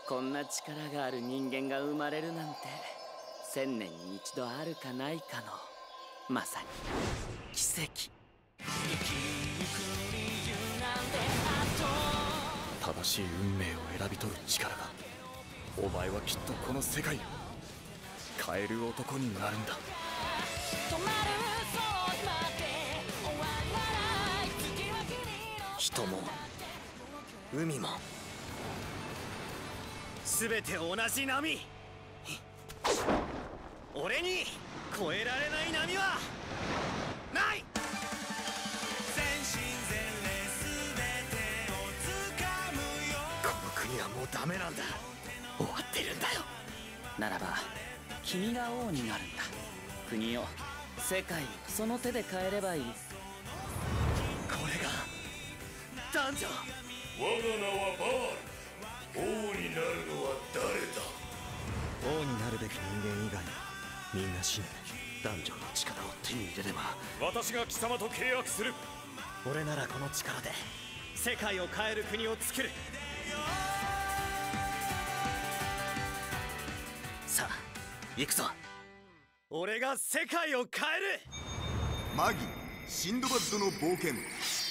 こんな力がある人間が生まれるなんて1000年に一度あるかないかのまさに奇跡。 正しい運命を選び取る力が、お前はきっとこの世界を変える男になるんだ。 人も海も全て同じ波。俺に越えられない波はない。全身全霊全てを掴むよ。この国はもうダメなんだ。終わってるんだよ。 ならば君が王になるんだ。国を世界をその手で変えればいい。 これが男女。 我が名はバール。王になるのは誰だ。 王になるべき人間以外はみんな死ぬ。男女の力を手に入れれば。 私が貴様と契約する。 俺ならこの力で世界を変える国を作る。さあ行くぞ。俺が世界を変える。 マギシンドバッドの冒険。